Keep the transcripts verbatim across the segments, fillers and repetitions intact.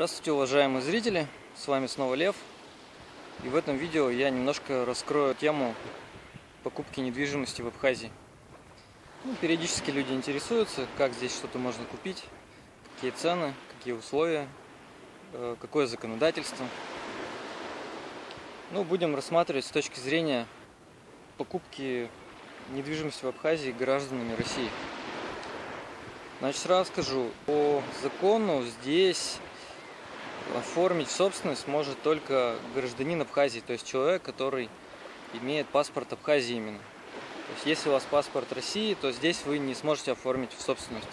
Здравствуйте, уважаемые зрители, с вами снова Лев. И в этом видео я немножко раскрою тему покупки недвижимости в Абхазии. Ну, периодически люди интересуются, как здесь что-то можно купить, какие цены, какие условия, какое законодательство. Ну, будем рассматривать с точки зрения покупки недвижимости в Абхазии гражданами России. Значит, сразу скажу, по закону здесь оформить в собственность может только гражданин Абхазии, то есть человек, который имеет паспорт Абхазии именно. То есть если у вас паспорт России, то здесь вы не сможете оформить в собственность.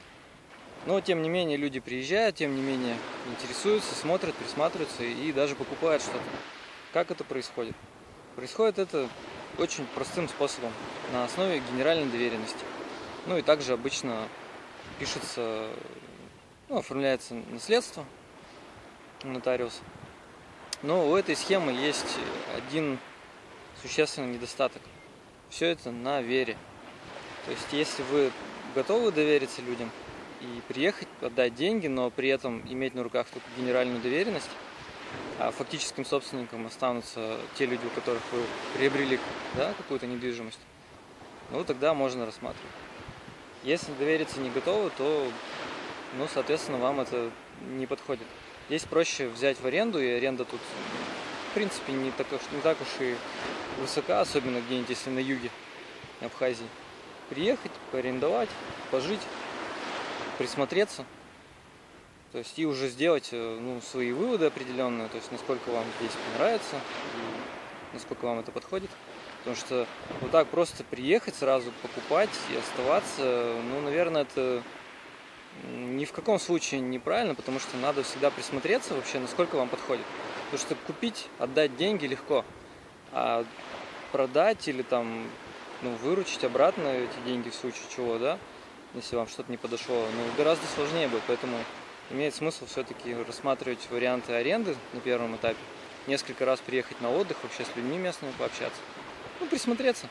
Но тем не менее люди приезжают, тем не менее интересуются, смотрят, присматриваются и даже покупают что-то. Как это происходит? Происходит это очень простым способом, на основе генеральной доверенности. Ну и также обычно пишется, ну, оформляется наследство нотариус. Но у этой схемы есть один существенный недостаток. Все это на вере. То есть если вы готовы довериться людям и приехать, отдать деньги, но при этом иметь на руках только генеральную доверенность, а фактическим собственником останутся те люди, у которых вы приобрели, да, какую-то недвижимость, ну тогда можно рассматривать. Если довериться не готовы, то, ну, соответственно, вам это не подходит. Здесь проще взять в аренду, и аренда тут, в принципе, не так уж, не так уж и высока, особенно где-нибудь, если на юге Абхазии. Приехать, поарендовать, пожить, присмотреться, то есть и уже сделать, ну, свои выводы определенные, то есть насколько вам здесь понравится, и насколько вам это подходит. Потому что вот так просто приехать, сразу покупать и оставаться, ну, наверное, это ни в каком случае неправильно, потому что надо всегда присмотреться вообще, насколько вам подходит. Потому что купить, отдать деньги легко, а продать или там, ну, выручить обратно эти деньги в случае чего, да, если вам что-то не подошло, ну, гораздо сложнее будет. Поэтому имеет смысл все-таки рассматривать варианты аренды на первом этапе, несколько раз приехать на отдых, вообще с людьми местными пообщаться, ну, присмотреться.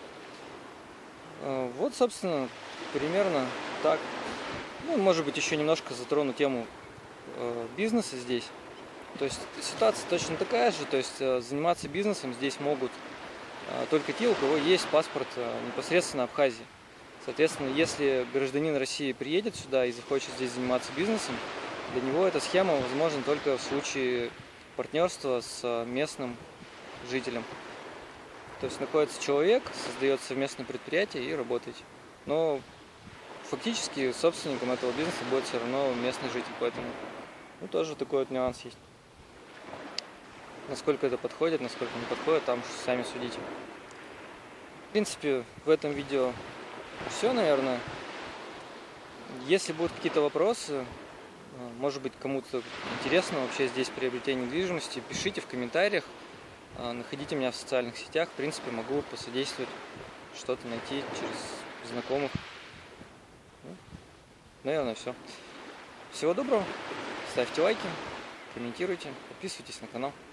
Вот, собственно, примерно так. Ну, может быть, еще немножко затрону тему э, бизнеса здесь. То есть ситуация точно такая же. То есть э, заниматься бизнесом здесь могут э, только те, у кого есть паспорт э, непосредственно Абхазии. Соответственно, если гражданин России приедет сюда и захочет здесь заниматься бизнесом, для него эта схема возможна только в случае партнерства с местным жителем. То есть находится человек, создает совместное предприятие и работаете. Но фактически собственником этого бизнеса будет все равно местный житель, поэтому, ну, тоже такой вот нюанс есть. Насколько это подходит, насколько не подходит, там сами судите. В принципе, в этом видео все, наверное. Если будут какие-то вопросы, может быть, кому-то интересно вообще здесь приобретение недвижимости, пишите в комментариях, находите меня в социальных сетях, в принципе, могу посодействовать, что-то найти через знакомых. Наверное, все. Всего доброго. Ставьте лайки, комментируйте, подписывайтесь на канал.